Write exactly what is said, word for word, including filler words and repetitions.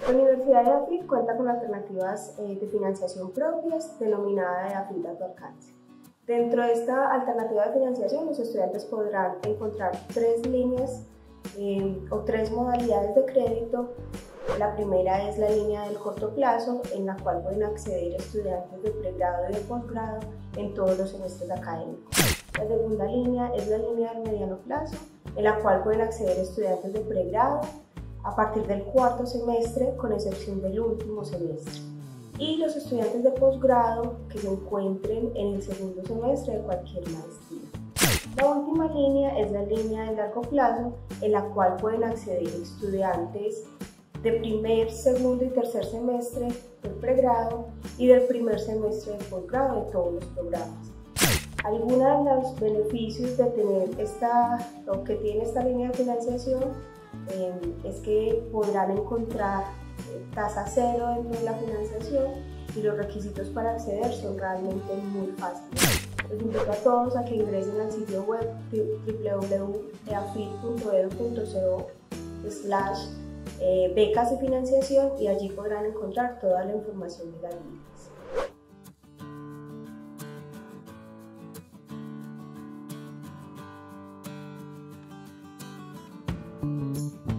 La Universidad de AFIT cuenta con alternativas eh, de financiación propias denominada de AFIT a tu alcance. Dentro de esta alternativa de financiación, los estudiantes podrán encontrar tres líneas eh, o tres modalidades de crédito. La primera es la línea del corto plazo, en la cual pueden acceder estudiantes de pregrado y de posgrado en todos los semestres académicos. La segunda línea es la línea del mediano plazo, en la cual pueden acceder estudiantes de pregrado a partir del cuarto semestre, con excepción del último semestre, y los estudiantes de posgrado que se encuentren en el segundo semestre de cualquier maestría. La última línea es la línea de largo plazo, en la cual pueden acceder estudiantes de primer, segundo y tercer semestre del pregrado y del primer semestre del posgrado de todos los programas. Algunos de los beneficios de tener esta, o que tiene esta línea de financiación eh, es que podrán encontrar eh, tasa cero dentro de la financiación y los requisitos para acceder son realmente muy fáciles. Les invito a todos a que ingresen al sitio web w w w punto e a f i t punto e d u punto co slash becas y financiación, y allí podrán encontrar toda la información de las líneas.